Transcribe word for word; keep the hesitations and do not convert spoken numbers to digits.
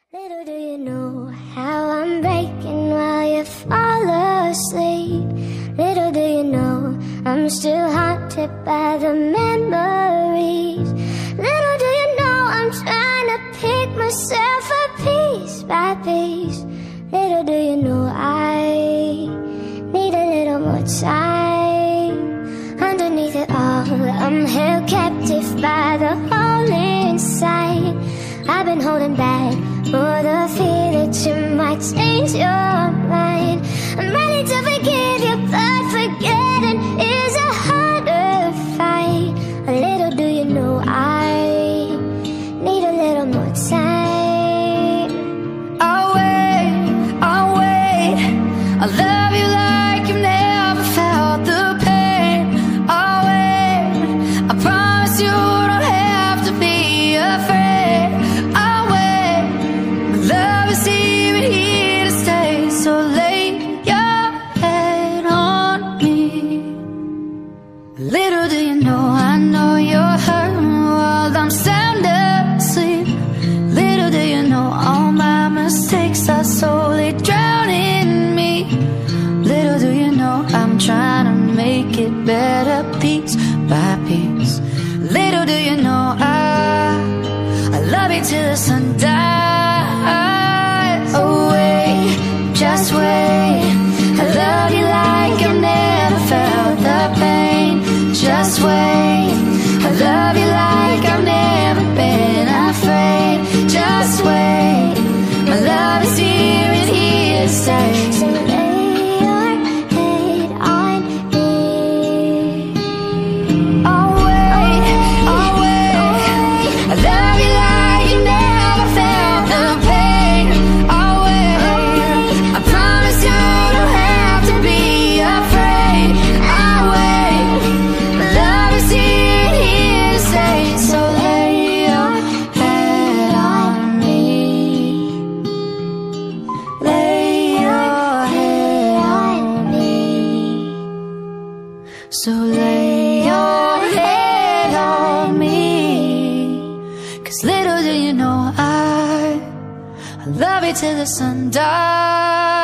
Little do you know how I'm breaking while you fall asleep. Little do you know I'm still haunted by the memories. Little do you know I'm trying to pick myself up piece by piece. Little do you know I need a little more time. Underneath it all, I'm held captive by the hole inside. I've been holding back for the fear that you might change your mind. I'm ready to forgive you, but forgetting is a harder fight. A little do you know I need a little more time. I'll wait, I'll wait. I love you like you've never felt the pain. I'll wait, I promise you don't have to be afraid. I'll wait, love is even here to stay. So lay your head on me. Little do you know, I know you're hurting while I'm sound asleep. Little do you know, all my mistakes are slowly drowning me. Little do you know, I'm trying to make it better piece by piece. Little do you know, I, I love you till the sun dies. Oh wait, just wait. I love you like I've never felt the pain. Just wait. I love you like I've never been afraid. Just wait. My love is here and here to stay. So lay your head on me. I'll wait, I'll wait. I love you like you never felt the pain. I'll wait, I promise you don't have to be afraid. I'll wait, my love is here and here to stay. So lay your head on me. Lay your head on me. So lay your head on me. Cause little do you know I, I love you till the sun dies.